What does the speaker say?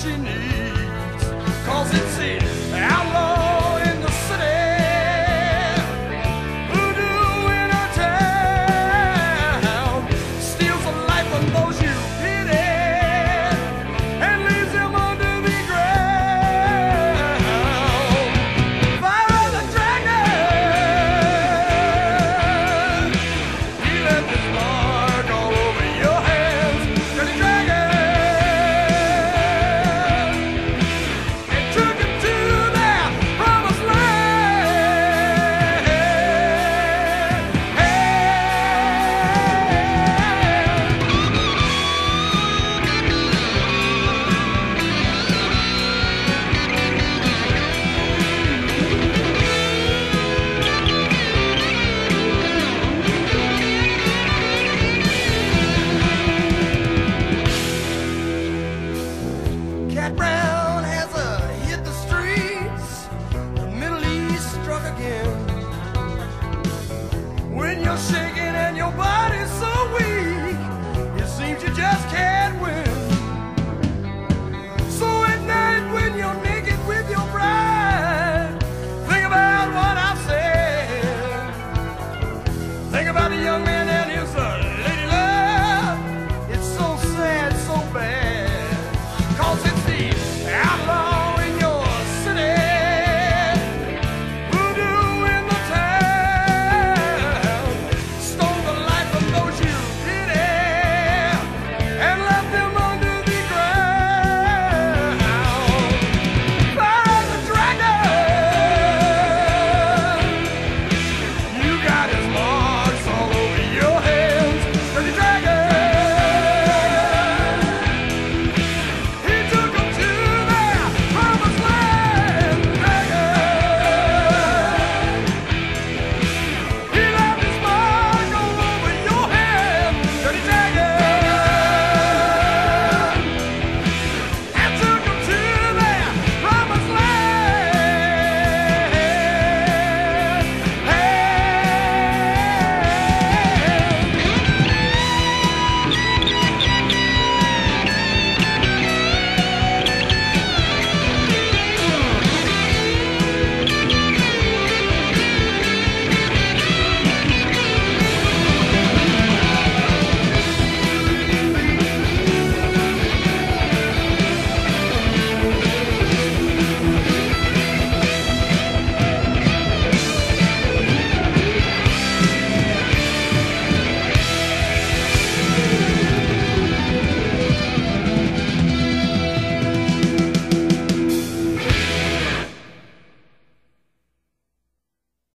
she needs, 'cause it's the outlaw in the city, voodoo in her town, steals the life of those you pity and leaves them under the ground. Fire the dragon, he left his mark all over your hands. Dirty dragon, and took him to their promised land. Cat ran